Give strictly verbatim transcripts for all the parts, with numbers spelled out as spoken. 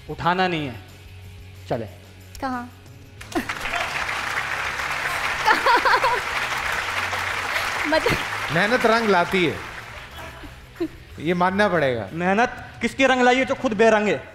उठाना नहीं है, चले। कहाँ? मतलब मेहनत रंग लाती है, ये मानना पड़ेगा। मेहनत किसकी रंग लाई है जो खुद बेरंग है?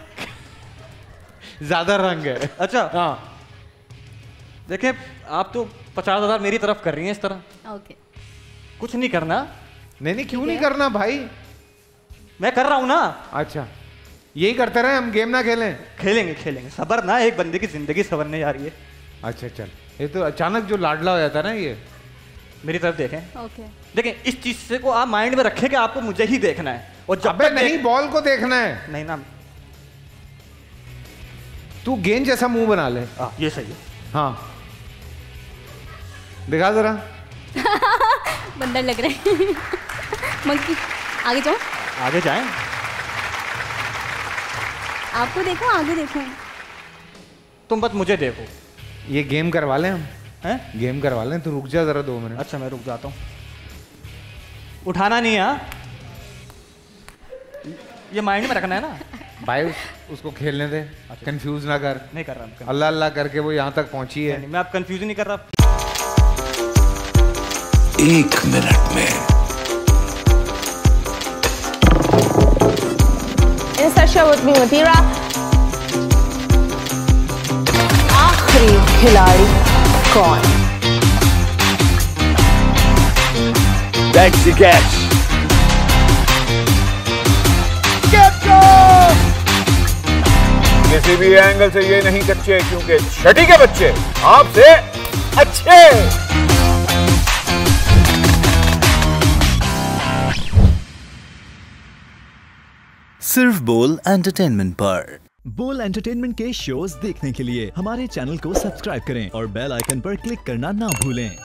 ज्यादा रंग है। अच्छा हाँ देखिए, आप तो पचास हजार मेरी तरफ कर रही हैं इस तरह। ओके। कुछ नहीं करना। नहीं नहीं क्यों नहीं करना भाई, मैं कर रहा हूं ना। अच्छा यही करते रहे, हम गेम ना खेलें? खेलेंगे खेलेंगे, सबर ना, एक बंदे की जिंदगी सवरने जा रही है। अच्छा चल, ये तो अचानक जो लाडला हो जाता है ना, ये मेरी तरफ देखें। ओके। देखें, इस चीज से को आप माइंड में रखें कि आपको मुझे ही देखना है, और जब अबे तक नहीं, देख... बॉल को देखना है। नहीं ना, तू गेंद जैसा मुंह बना ले। आ, ये सही है। हाँ दिखा जरा। बंदर लग रहे हैं। मंकी, आगे जाओ। आगे जाएं। आपको देखो, आगे देखो। तुम बस मुझे देखो। ये गेम करवा लें हम? हैं? गेम करवा लें, तू रुक जा जरा दो मिनट। अच्छा मैं रुक जाता हूँ। उठाना नहीं है, ये माइंड में रखना है ना भाई। उस, उसको खेलने दे, कंफ्यूज ना कर। नहीं कर रहा। अल्लाह अल्लाह करके वो यहाँ तक पहुंची है। नहीं, मैं आप कंफ्यूज नहीं कर रहा। एक मिनट में In session with me Matira, आखिरी खिलाड़ी कौन? That's the catch. किसी भी एंगल से ये नहीं कच्चे, क्योंकि छठी के बच्चे आपसे अच्छे। सिर्फ बोल एंटरटेनमेंट पर। बोल एंटरटेनमेंट के शोज देखने के लिए हमारे चैनल को सब्सक्राइब करें और बेल आइकन पर क्लिक करना ना भूलें।